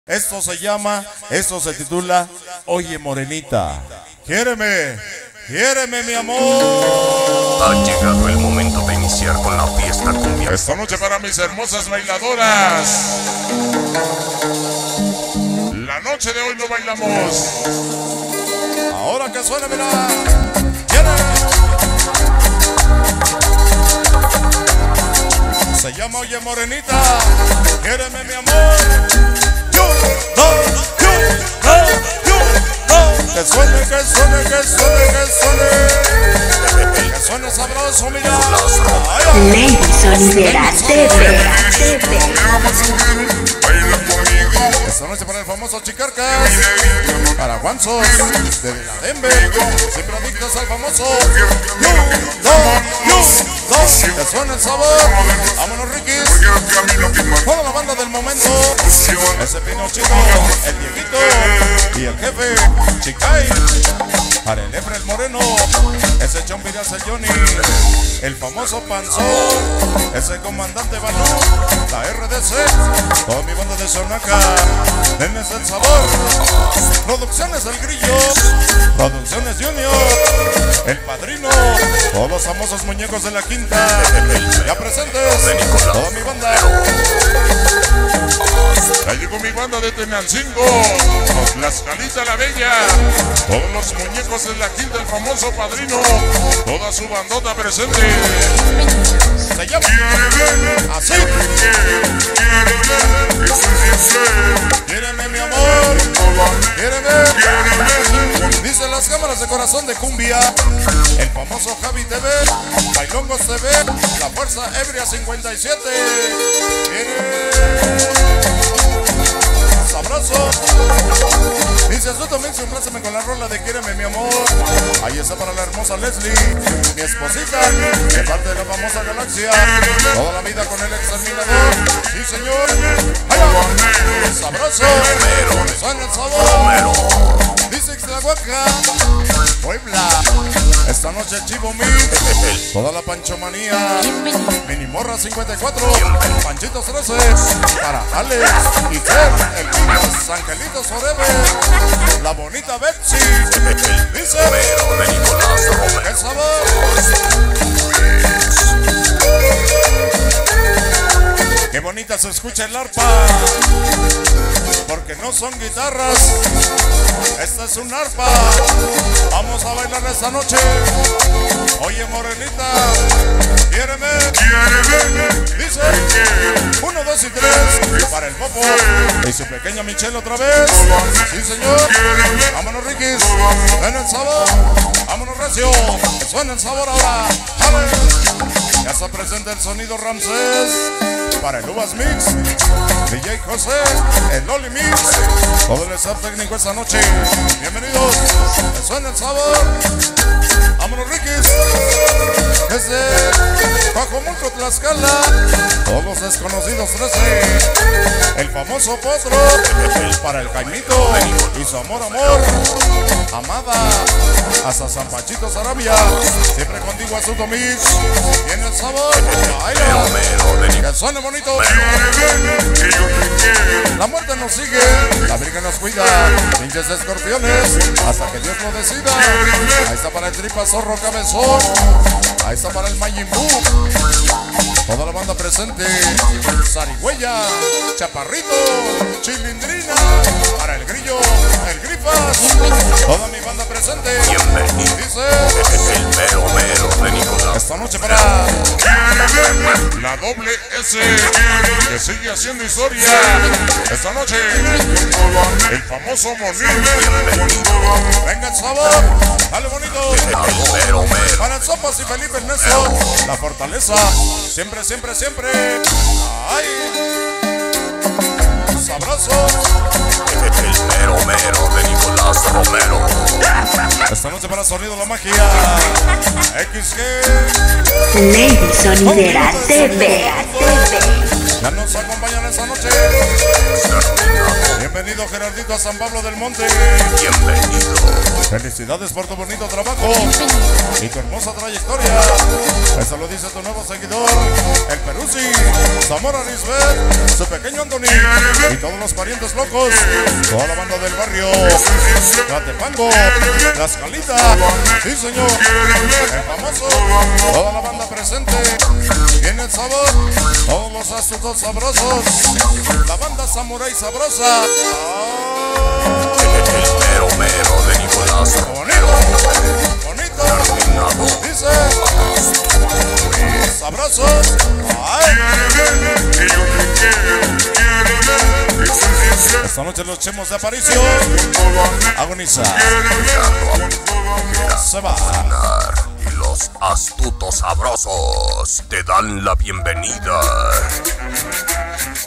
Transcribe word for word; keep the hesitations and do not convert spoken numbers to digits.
Esto se llama, esto se titula Oye Morenita, quiéreme, quiéreme mi amor. Ha llegado el momento de iniciar con la fiesta cumbia. Esta noche para mis hermosas bailadoras. La noche de hoy no bailamos. Ahora que suena, mira, quiere. Se llama Oye Morenita, quiéreme mi amor. Yo, no, yo, no, yo, no. Que suene, que suene, que suene, que suene. Que suene sabroso, mira. Lady Sonidera T V. Esta noche para el famoso Chicarcas, para Juanzos, de la Denver, siempre adictos al famoso You, no, You, no. Que suene el sabor. Vámonos, Riquis. Toda la banda del momento. Ese Pinochito, el Dieguito y el jefe Chicay. Para el Efra el Moreno, ese Chompiras el Johnny, el famoso Panzón, ese comandante Balú, la R D C, toda mi banda de Sonaca, denles el sabor. Producciones El Grillo, Producciones Junior, El Padrino, todos los famosos muñecos de la quinta, ya presentes, toda mi banda. Ya llegó mi banda de Tenancingo, Tlaxcalita la Bella, todos los muñecos de la quinta, el famoso Padrino, toda su bandota presente. Se llama así. Quiéreme mi amor, quiéreme. Dicen las cámaras de corazón de cumbia, el famoso Javi T V, Bailongos T V, la Fuerza Ebria cincuenta y siete. Abrazo. Dice tú también, simpléceme con la rola de quiéreme mi amor. Ahí está para la hermosa Leslie, mi esposita, de parte de la famosa galaxia. Toda la vida con el exterminador. Sí, señor. ¡Ay, sabroso! Suena el sabor. Dice Ixtlahuaca, Puebla. Esta noche Chivo Mix, toda la panchomanía. Mini Morra cincuenta y cuatro, Panchitos trece, para Alex y Fer, el Pinos, Angelitos Forever, la bonita Betsy. Dice, el sabor. Qué bonita se escucha el arpa, porque no son guitarras, esta es un arpa. Vamos a bailar esta noche. Oye Morenita, quiéreme, dice, uno, dos y tres, para el Popo y su pequeña Michelle otra vez. Sí, señor. Vámonos, Riquis, ven el sabor. Vámonos, recio, que suena el sabor ahora. ¡Vale! Ya está presente el sonido Ramsés, para el Uvas Mix, D J José, el Loli Mix, todo el staff técnico esta noche. Bienvenidos, que suena el sabor. Vámonos, Riquis, desde Pajomulco, Tlaxcala, todos desconocidos trece, el famoso Potro, para el Jaimito y su amor, amor, amada, hasta San Panchito, Sarabia, siempre contigo Asunto Mix. Tiene el sabor, baila, que suene bonito. La muerte nos sigue, la Virgen nos cuida, pinches escorpiones, hasta que Dios lo decida. Ahí está para el Tripa Zorro Cabezón, ahí está para el Majin Buu, toda la banda presente, Zarigüeya, Chaparrito, Chilindrina, para el Grillo, el Grifas, toda mi banda presente. Dice, el mero mero de Nicolás. esta noche para La doble S, que sigue haciendo historia. Esta noche, el famoso Monín. venga el sabor, dale bonito. Mero mero. Para el Sopas y Felipe Ernesto, la fortaleza, siempre, siempre, siempre. Ay, sabroso. El mero mero de Nicolás Romero. Esta noche para Sonido La Magia, X G. Lady Sonidera T V. Ya nos acompañan esta noche. Bienvenidos. Bienvenido Gerardito a San Pablo del Monte. Bienvenido. Felicidades por tu bonito trabajo y tu hermosa trayectoria. Eso lo dice tu nuevo seguidor, el Peruzzi, Zamora Lisbeth, su pequeño Anthony y todos los parientes locos, toda la banda del barrio, Catepango, La Escalita, sí señor, el famoso, toda la banda presente, tiene el sabor, todos los astutos sabrosos, la banda Samurai Sabrosa. El mero mero de Nicolás. Bonito, bonito, Terminado. dice, sabrosos, ay. Esta noche los chemos de Aparicio, agoniza, se va. Y los astutos sabrosos te dan la bienvenida.